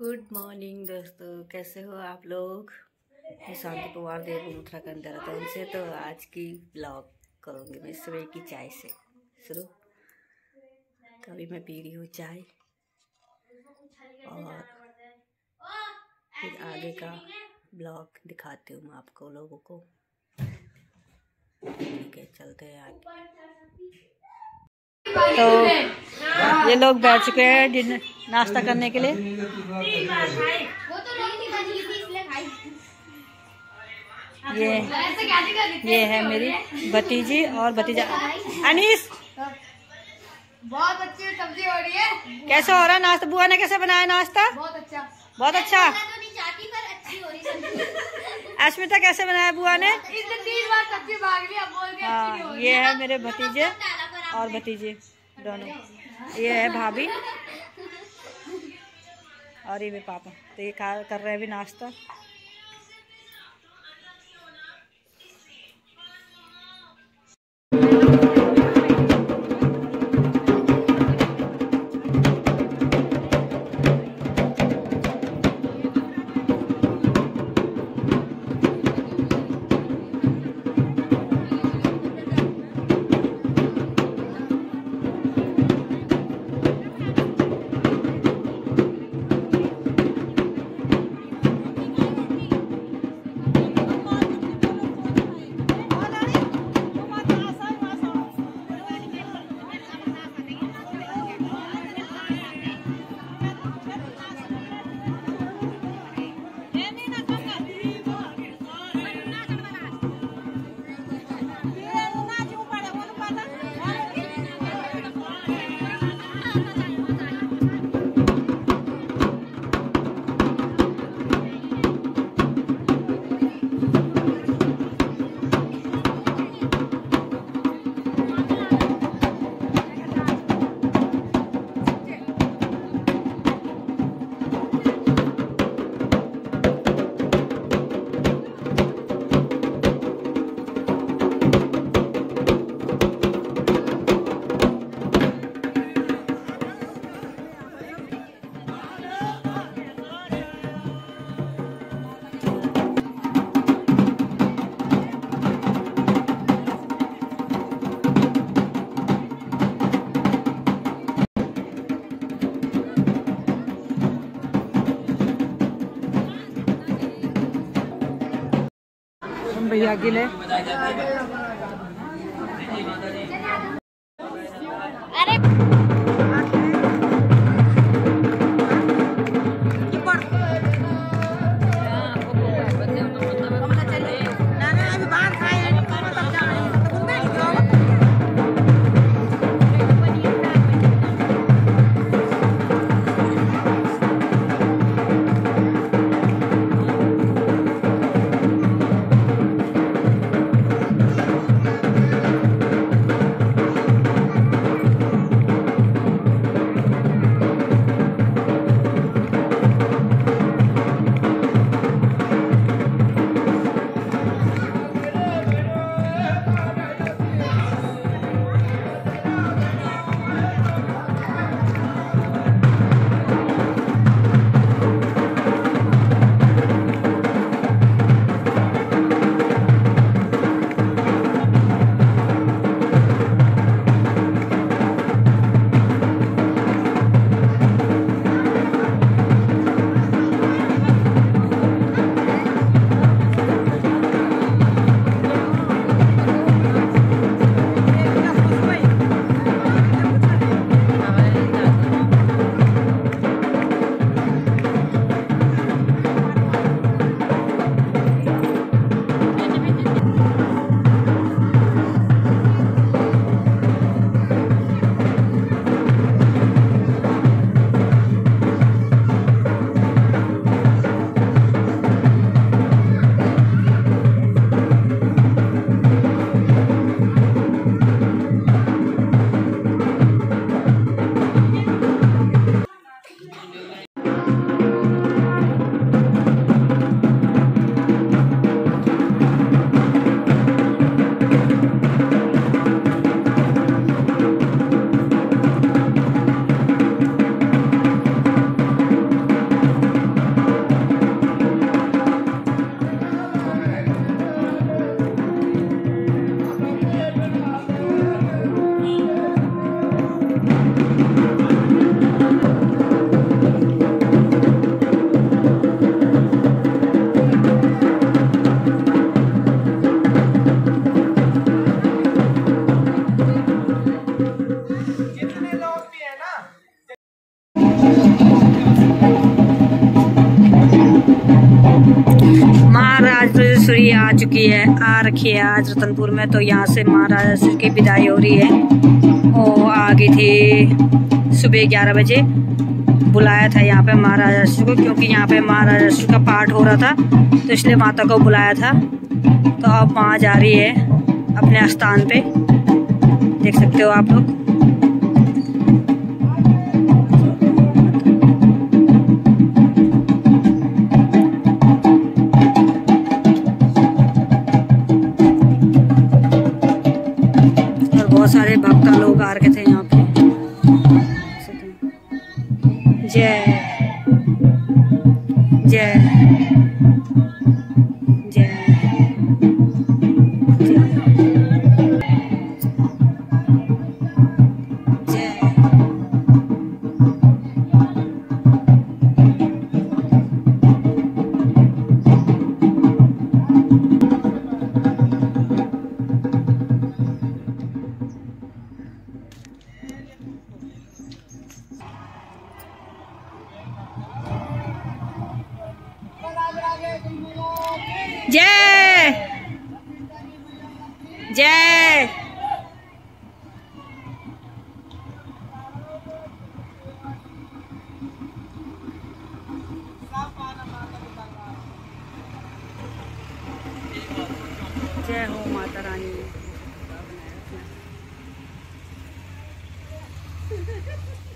Good morning दोस्तों, कैसे हो आप लोग। मैं शांति पवार देव उत्तराखंड रतनप से। तो आज की ब्लॉग करूँगी मैं सुबह की चाय से शुरू। कभी मैं पी रही हूँ चाय और फिर आगे का ब्लॉग दिखाती हूँ मैं आपको लोगों को। ठीक है, चलते हैं आगे। तो ये लोग बैठ चुके हैं डिनर नाश्ता करने के लिए। ये है मेरी भतीजी और भतीजा अनीस। बहुत अच्छी सब्जी हो रही है। कैसे हो रहा है नाश्ता? बुआ ने कैसे बनाया नाश्ता? बहुत अच्छा, बहुत अच्छा। अच्छी हो रही। अस्मिता कैसे बनाया बुआ ने? 3 बार सब्जी भाग ली, अब बोल के अच्छी नहीं हो रही। ये है मेरे भतीजे और भतीजे दोनों। ये है भाभी और ये मेरे पापा। तो ये कर रहे हैं अभी नाश्ता। भैया गिले चुकी है, आ रखी है आज रतनपुर में। तो यहाँ से महाराजा श्री की विदाई हो रही है। वो आ गई थी सुबह 11 बजे। बुलाया था यहाँ पे महाराजा श्री को, क्योंकि यहाँ पे महाराजा श्री का पाठ हो रहा था, तो इसलिए माता को बुलाया था। तो अब वहाँ जा रही है अपने स्थान पे, देख सकते हो आप लोग। बहुत सारे भक्त लोग आ रखे थे यहाँ पे। जय जय जय जय जय जय हो माता रानी।